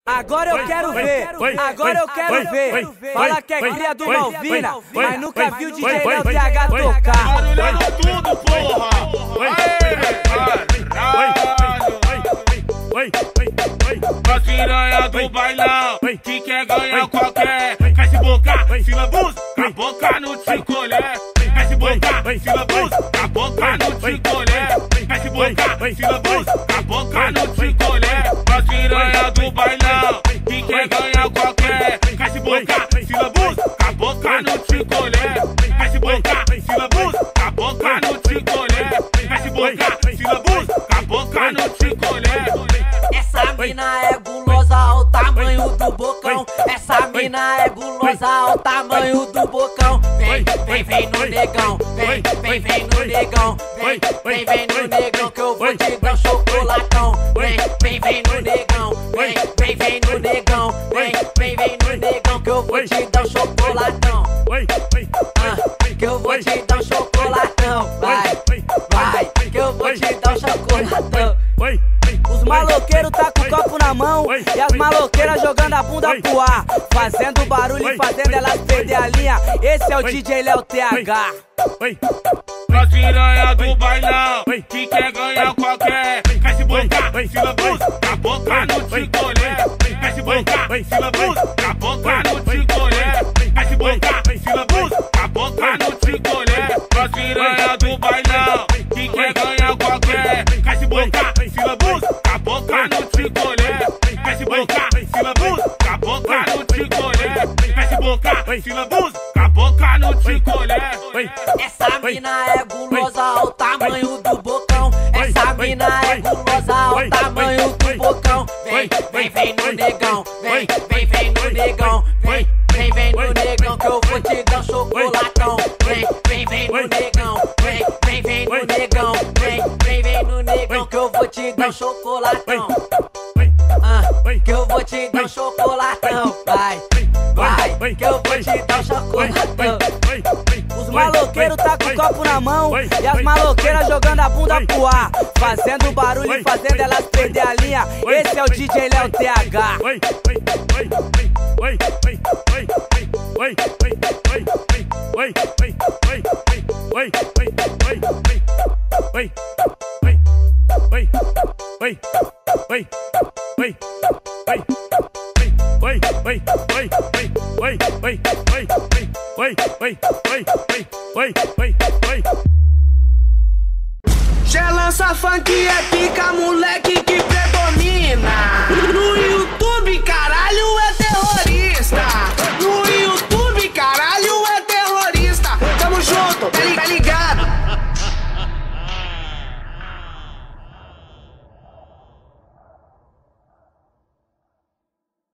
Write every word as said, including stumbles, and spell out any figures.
Agora eu quero ver, agora eu quero ver. Fala que é cria do Malvina, mas nunca viu D J Léo T H tocar. Barulhando tudo, porra! Pra piranha do bailão, que quer ganhar qualquer. Quer se bocar, se lambuza, com a boca no ticolé. Quer se bocar, se lambuza, com a boca no ticolé. Quer se bocar, se lambuza, com a boca no ticolé. Pra piranha do bailão, que quer ganhar qualquer. Quer se bocar, se lambuza, com a boca no ticolé. Quer se bocar, se lambuza, com a boca no ticolé. Quer se bocar, se lambuza, com a boca no ticolé. Essa mina é gulosa ao tamanho do bocão. Essa mina é gulosa ao tamanho do bocão. Vem, vem, vem no negão. Vem, vem, vem no negão. Vem, vem, vem no negão que eu vou te dar um chocolatão. Vem, vem, vem no negão. Vem, vem, vem no negão. Vem, vem, vem no negão que eu vou te dar um chocolatão. Ah, que eu vou te dar um chocolatão. Vai, vai, que eu vou te dar um chocolatão. Os maloqueiros tá com o copo na mão e as maloqueiras jogando a bunda pro ar, fazendo barulho e fazendo elas perder a linha. Esse é o D J Léo T H. Pra piranha do bailão, que quer ganhar qualquer. Quer se bocar, se lambuza, com a boca no ticolé. Quer se bocar, se lambuza, com a boca no ticolé. Quer se bocar, se lambuza, com a boca no ticolé. Pra piranha do bailão, que quer ganhar qualquer. Quer se bocar, se lambuza, com a boca no ticolé. Quer se bocar, se lambuza, com a boca no ticolé. Quer se bocar, se lambuza, com a boca no ticolé. Essa mina é gulosa ao tamanho do bocão. Essa mina é gulosa ao tamanho do bocão. Vem, vem, vem no negão. Vem, vem, vem no negão. Vem, vem, vem no negão que eu vou te dar um chocolatão. Vem, vem, vem no negão. Vem, vem, vem no negão. Vem, vem, vem no negão que eu vou te dar um chocolatão. Ah, que eu vou te dar um chocolatão. Vai, vai, que eu vou te dar um chocolatão. Os maloqueiros tá com o copo na mão e as maloqueiras jogando a bunda pro ar, fazendo barulho e fazendo elas perder a linha. Esse é o D J Léo T H. Wait, wait, wait, wait, wait, wait, wait, wait, wait, wait, wait,